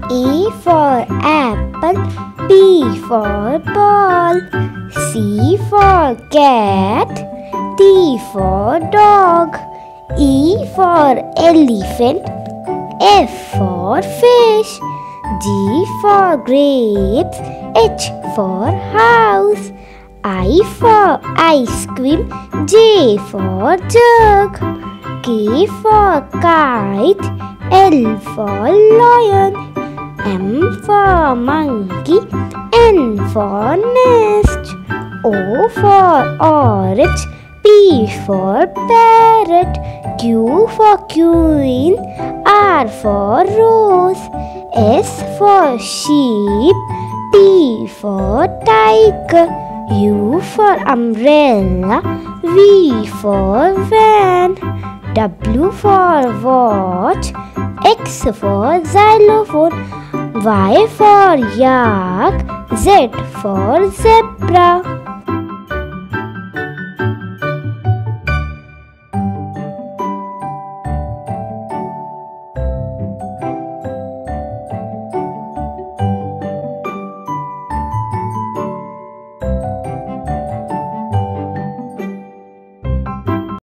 A for apple, B for ball, C for cat, D for dog, E for elephant, F for fish, G for grapes, H for house, I for ice cream, J for jug, K for kite, L for lion, M for monkey, N for nest, O for orange, P for parrot, Q for queen, R for rose, S for sheep, T for tiger, U for umbrella, V for van, W for watch, X for xylophone, Y for yak, Z for zebra.